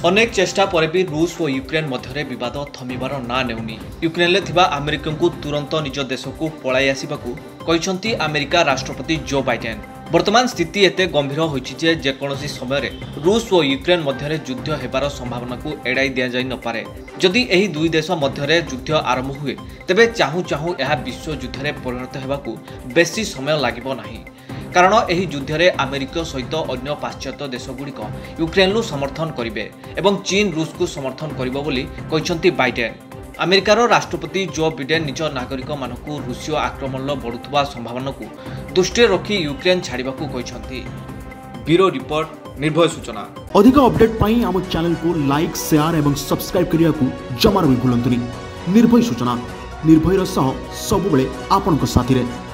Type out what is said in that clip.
अनेक चेष्टा पर भी रूस और यूक्रेन मध्य विवाद थमिबार ना नेउनी। यूक्रेन में अमेरिका को तुरंत निज देश को पलाई आसवाकू कहते अमेरिका राष्ट्रपति जो बाइडेन। वर्तमान स्थिति एते गंभीर होइछि जे जेकोसी समय रूस और यूक्रेन मध्य युद्ध हेबार संभावना को एड़ाई दि जाई न पारे। जदि एही दुई देश मध्य युद्ध आरंभ हुए तेबे चाहू चाहू यह विश्व युद्ध में परिणत हेबाकू बेसी समय लागिबो नाही। कारण एही युद्ध में अमेरिका सहित अन्य पाश्चात्य देशगुड़िक यूक्रेन समर्थन करेंगे एवं चीन रूस को समर्थन करिबो बोली कहते बाइडेन। अमेरिकार राष्ट्रपति जो बिडेन निज नागरिक मानक रूसीय आक्रमण बढ़ुवा संभावना को दृष्टि रखी यूक्रेन छाड़ा कहते। ब्यूरो रिपोर्ट, निर्भय सूचना। अधिक अपडेट पाई आम चैनल को लाइक, शेयर एवं सब्सक्राइब करने को जमार भी भूलंतुनि। निर्भय सूचना, निर्भयर सह सबुबले आपनक साथी रे।